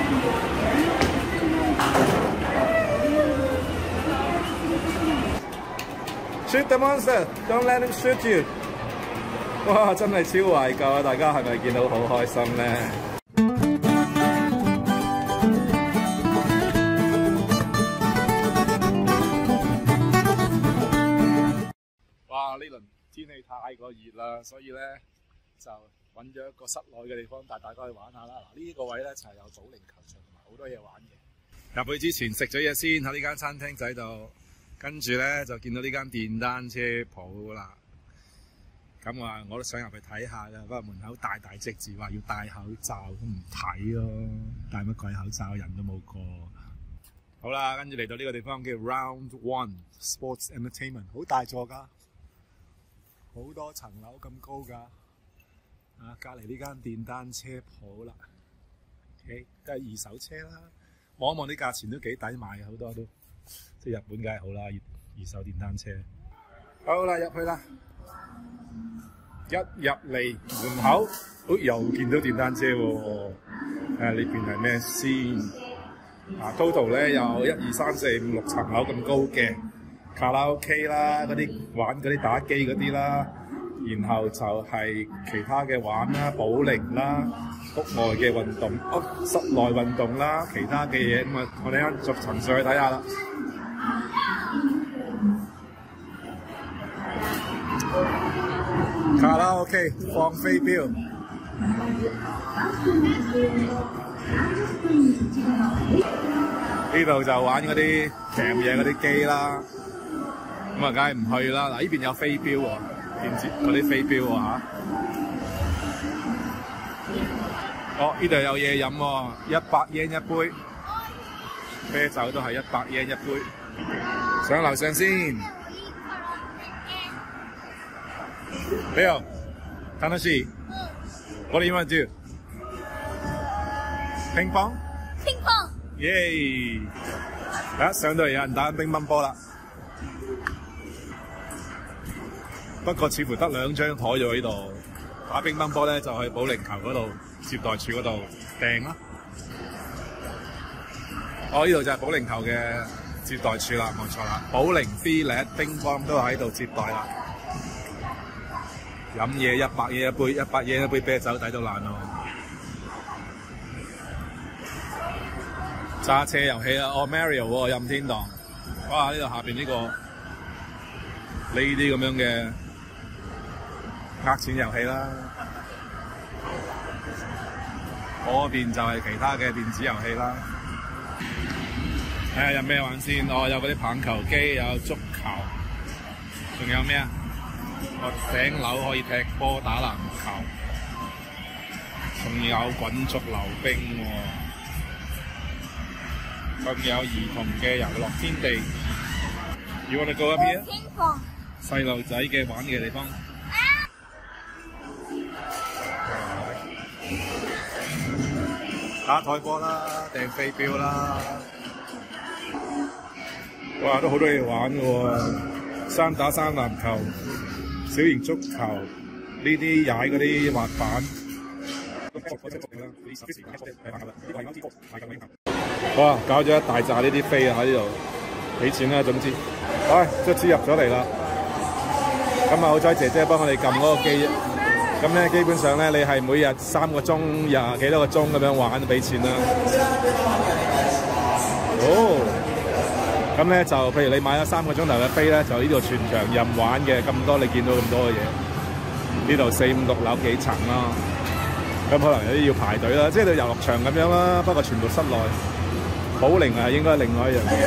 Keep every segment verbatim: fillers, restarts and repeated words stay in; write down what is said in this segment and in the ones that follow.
Shoot the monster! Don't let him shoot you! 哇，真係超懷舊啊！大家係咪見到好開心咧？哇！呢輪天氣太過熱啦，所以咧就揾咗一個室內嘅地方帶大家去玩下啦。嗱，呢個位咧就係有保齡球場同埋好多嘢玩嘅。入去之前食咗嘢先喺呢間餐廳仔度。 跟住咧就見到呢間電單車鋪啦，咁啊我都想入去睇下㗎，不過門口大大隻字話要戴口罩，都唔睇咯，戴乜鬼口罩，人都冇個。好啦，跟住嚟到呢個地方叫 Round One Sports Entertainment， 好大座㗎，好多層樓咁高㗎，啊隔離呢間電單車鋪啦 ，OK 都係二手車啦，望一望啲價錢都幾抵買嘅，好多都。 即係日本梗係好啦，二手電單車。好啦，入去啦！一入嚟門口，哦又見到電單車喎。誒呢邊係咩先？啊 total 咧有一二三四五六層樓咁高嘅卡拉 OK 啦，嗰啲玩嗰啲打機嗰啲啦，然後就係其他嘅玩啦，保齡啦，屋外嘅運動，屋室內運動啦，其他嘅嘢咁啊，我哋啱逐層上去睇下啦。 卡拉 OK 放飛鏢，呢度就玩嗰啲鉗嘢嗰啲機啦，咁啊梗係唔去啦。嗱呢邊有飛鏢喎，電子嗰啲飛鏢喎嚇。哦，呢度有嘢飲喎，一百 yen 一杯，啤酒都係一百 yen 一杯。上樓上先。 Leo, Tanashi, what do you want to do? Ping pong? Ping pong! Yay! 啊，上到嚟有人打乒乓波啦。不過似乎得兩張台咗喺度。打乒乓波咧就去保齡球嗰度接待處嗰度訂啦。哦，呢度就係保齡球嘅接待處啦，冇錯啦。保齡 Filet 乒乓都喺度接待啦。 飲嘢一百嘢一杯，一百嘢一杯啤酒抵到爛咯！揸車遊戲啦，哦 Mario 喎，任天堂，哇！呢度下邊呢、這個呢啲咁樣嘅呃錢遊戲啦，嗰邊就係其他嘅電子遊戲啦。睇下有咩玩先，哦有嗰啲棒球機，有足球，仲有咩啊？ 個頂樓可以踢波打籃球，仲有滾軸溜冰喎，仲有兒童嘅遊樂天地。You wanna go up here？ 細路仔嘅玩嘅地方。打台波啦，掟飛鏢啦，哇！都好多嘢玩嘅喎，三打三籃球。 小型足球，呢啲踩嗰啲滑板，哇！搞咗一大紮呢啲飛啊喺呢度，俾錢啦總之，唉，卒之入咗嚟啦。咁啊好彩姐姐幫我哋撳嗰個機，咁咧基本上咧你係每日三個鐘廿幾多個鐘咁樣玩，俾錢啦。哦。 咁咧就譬如你買咗三個鐘頭嘅飛咧，就呢度全場任玩嘅，咁多你見到咁多嘅嘢，呢度四五六樓幾層啦，咁可能有啲要排隊啦，即係到遊樂場咁樣啦，不過全部室內，保齡啊應該另外一樣嘢。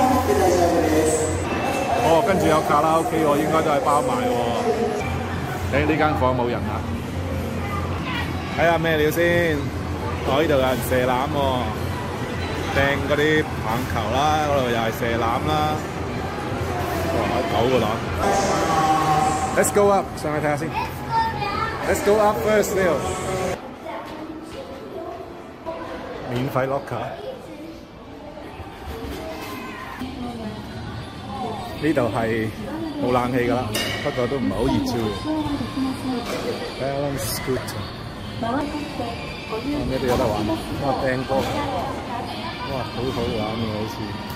哦，跟住有卡拉 OK 喎，應該都係包埋喎。誒呢間房冇人啊？睇下咩料先，我呢度有人射籃喎。 掟嗰啲棒球啦，嗰度又係射籃啦，哇！九個籃。Let's go up， 上去睇下先。Let's go up first, Leo。免費 locker。呢度係冇冷氣㗎啦，不過都唔係好熱啫喎。Balance scooter。 咩都有得玩。哇，掟波，哇，好好玩喎，好似。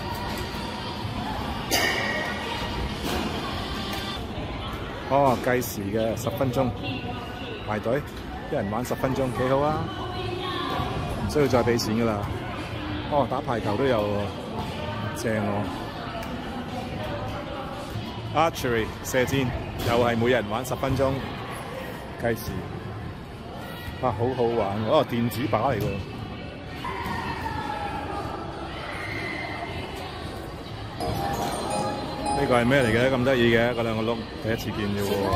哦，計時嘅十分鐘，排隊，一人玩十分鐘，幾好啊！唔需要再俾錢噶啦。哦，打排球都有喎，正喎。Archery 射箭又係每人玩十分鐘，計時。啊，好好玩喎！哦，電子靶嚟㗎。呢個係咩嚟嘅？咁得意嘅，嗰兩個轆，第一次見啫喎。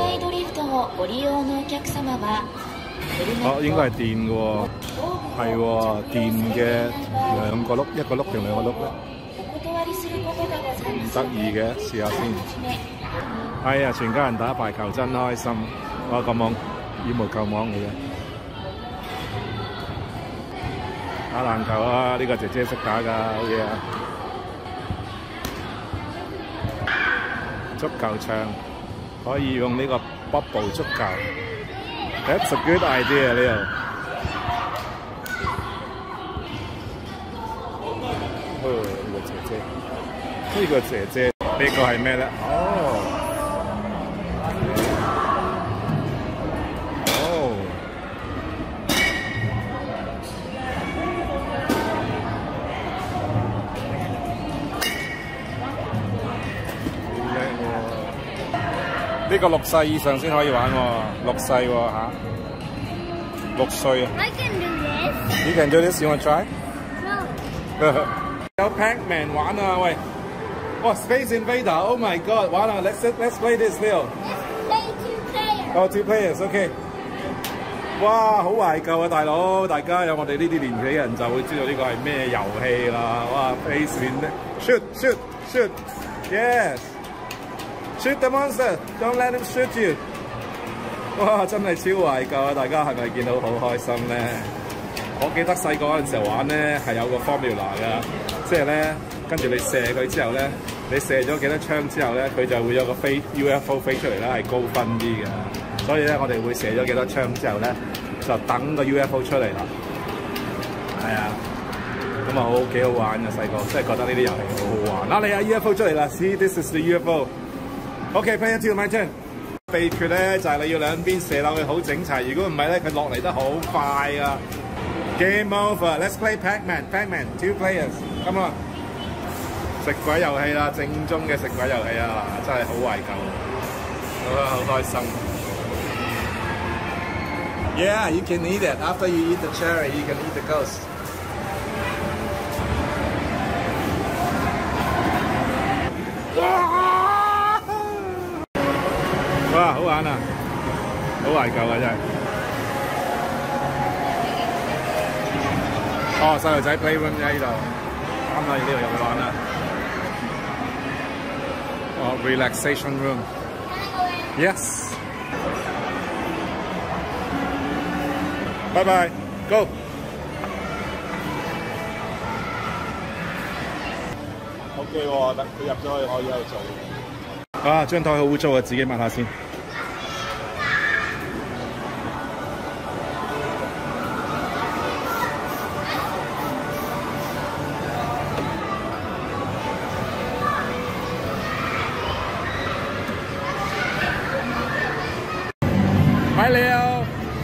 哦，應該係電嘅喎，係喎，電嘅兩個轆，一個轆定兩個轆咧？唔得意嘅，試下先。哎呀，全家人打排球真開心！哇，個網羽毛球網嚟嘅，打籃球啊！呢個姐姐識打㗎，好嘢啊！足球場可以用呢個 bubble 足球 ，That's a good idea 呢度。哦，呢個姐姐，呢個姐姐，呢個係咩咧？哦，哦，呢個六歲以上先可以玩喎，六歲喎嚇，六歲啊 I can do this. ！You can do this. You want to try? No. 有 Pac-Man 玩啊！喂，哇 ，Space Invader！Oh my God！ 玩啊 ！Let's let's play this Leo。 Let's play two players. Oh, two players. OK。哇，好懷舊啊，大佬！大家有我哋呢啲年紀嘅人就會知道呢個係咩遊戲啦。哇 ，Space Invader！Shoot shoot shoot！Yes。Shoot the monster! Don't let him shoot you! 哇，真係超懷舊啊！大家係咪見到好開心咧？我記得細個嗰陣時候玩咧係有個 formula 㗎，即係咧跟住你射佢之後咧，你射咗幾多槍之後咧，佢就會有個飛 U F O 飛出嚟啦，係高分啲嘅。所以咧，我哋會射咗幾多槍之後咧，就等個 U F O 出嚟啦。係啊，咁啊好幾好玩嘅細個，真係覺得呢啲遊戲好好玩。嗱，你有 U F O 出嚟啦 ，See this is the U F O。OK, play until my turn。秘訣咧就係你要兩邊射落去好整齊，如果唔係咧，佢落嚟得好快啊。Game over. Let's play Pac-Man. Pac-Man, two players. Come on. 食鬼遊戲啦，正宗嘅食鬼遊戲啊，真係好懷舊，好啊，好開心。Yeah, you can eat it. After you eat the cherry, you can eat the ghost. 哇！好玩啊，好懷舊啊，真係。哦，細路仔 playroom 喺呢度，啱啦，呢度入去玩啦。哦 ，relaxation room。Yes。拜拜 ，Go。OK 喎，等佢入咗去，可以喺度做。啊，張台好污糟啊，自己抹下先。Hi Leo。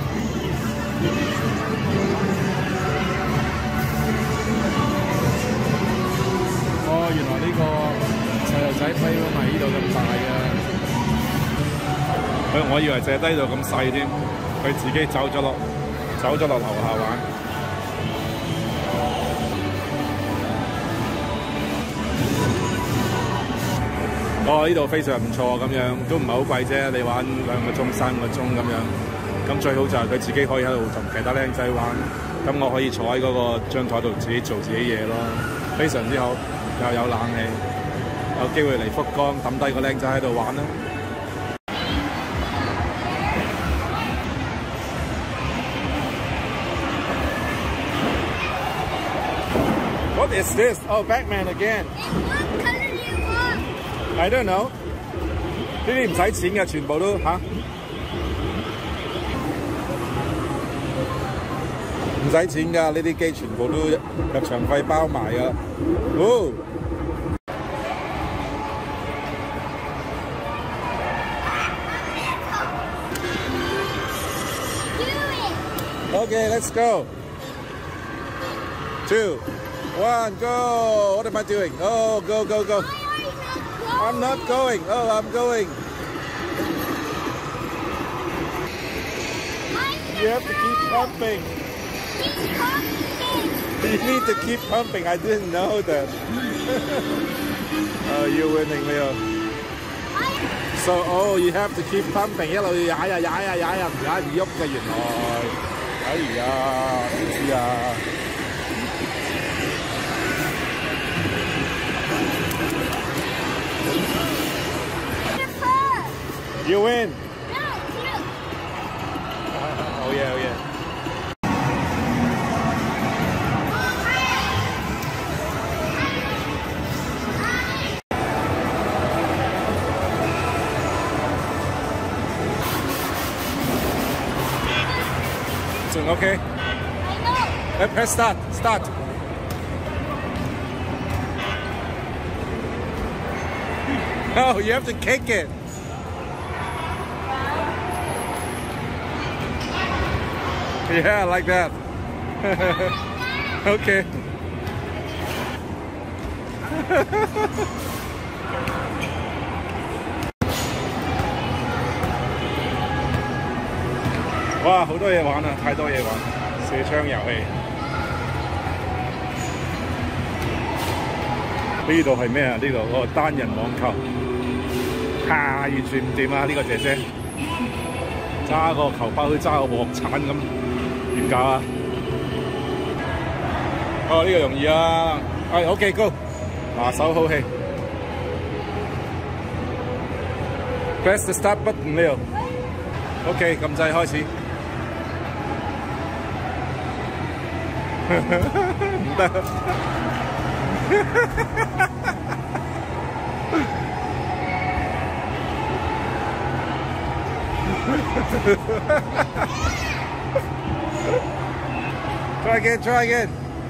哦，原來呢個細路仔 playroom 係呢度咁大嘅。佢我以為淨係低到咁細添，佢自己走咗落走咗落樓下玩。哦，呢度非常唔錯，咁樣都唔係好貴啫。你玩兩個鐘、三個鐘咁樣，咁最好就係佢自己可以喺度同其他僆仔玩，咁我可以坐喺嗰個張台度自己做自己嘢咯，非常之好，又有冷氣，有機會嚟福岡抌低個僆仔喺度玩啦。What is this? Oh, Pac-Man again. What color do you want? I don't know. 呢啲唔使錢嘅，全部都嚇。 唔使錢㗎，呢啲機全部都入場費包埋㗎。哦 Okay, let's go. Two, one, go. What am I doing? Oh, go, go, go. I'm not going. Oh, I'm going. You have to keep pumping. You need to keep pumping. I didn't know that. Oh, you're winning, Leo. So, oh, you have to keep pumping. 一路踩啊踩啊踩啊，唔踩唔喐嘅原來。哎呀，唔知啊。You win. Oh yeah, oh yeah. Okay. I know. Let's press start. Start. No, you have to kick it. Yeah, like that. Okay.哇，好多嘢玩啊！太多嘢玩，射槍遊戲。呢度係咩啊？呢度哦，單人網球，嚇完全唔掂啊！呢、這個姐姐揸個球拍好似揸個鑊鏟咁，點搞啊？哦，呢、這個容易啊！係 OK go， 拿手好戲。Press the start button 呢度 ，OK 撳掣開始。唔得。Try again, try again.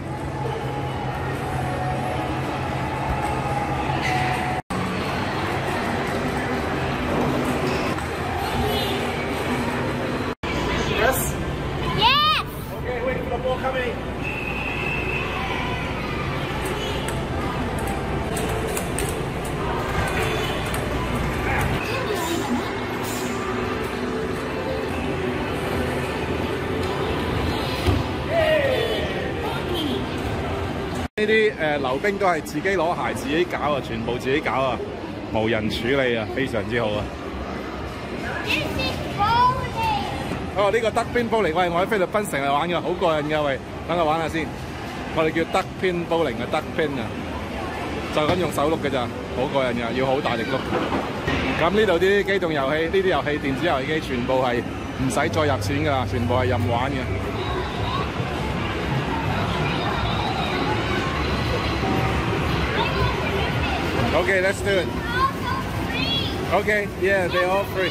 Yes? Yes! Okay, wait for the ball coming.呢啲誒溜冰都係自己攞鞋自己搞啊，全部自己搞啊，無人處理啊，非常之好啊！哦，呢個德邊保齡，喂，我喺菲律賓成日玩㗎，好過癮㗎，喂，等我玩下先。我哋叫德邊保齡啊，德邊啊，就咁用手碌嘅咋，好過癮㗎，要好大力碌。咁呢度啲機動遊戲，呢啲遊戲電子遊戲機全部係唔使再入錢㗎啦，全部係任玩嘅。Okay, let's do it. Okay, yeah, they're all free.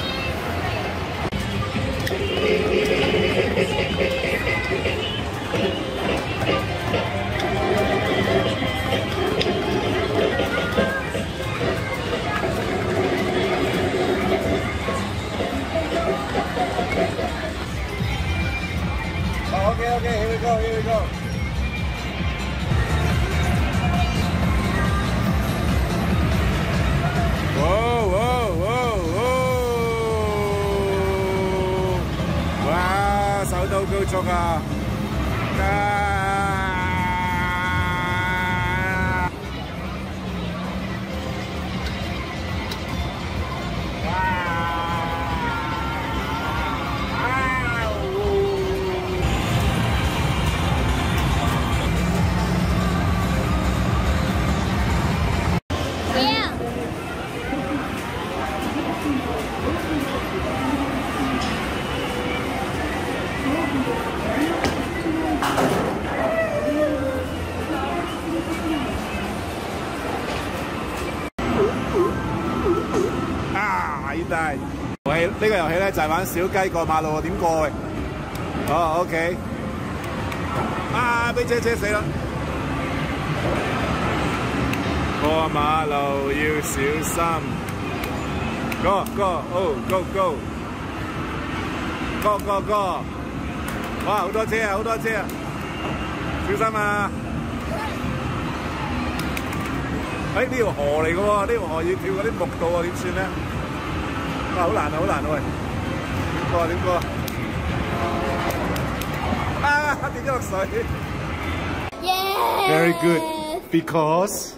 Oh, okay, okay, here we go, here we go. Whoa, whoa, whoa, whoa! Wow, 手都高速啊！但係遊戲呢個遊戲咧就係玩小雞過馬路喎，點過嘅？哦 ，OK。 啊！俾車車死啦！過馬路要小心。Go go oh go go go go go！ 哇！好多車啊，好多車啊！小心啊！哎，呢條河嚟嘅喎，呢條河要跳嗰啲木道啊，點算咧？哇！好難啊，好難啊喂！點過啊？點過啊？啊！跌咗落水。 Yeah! Very good, because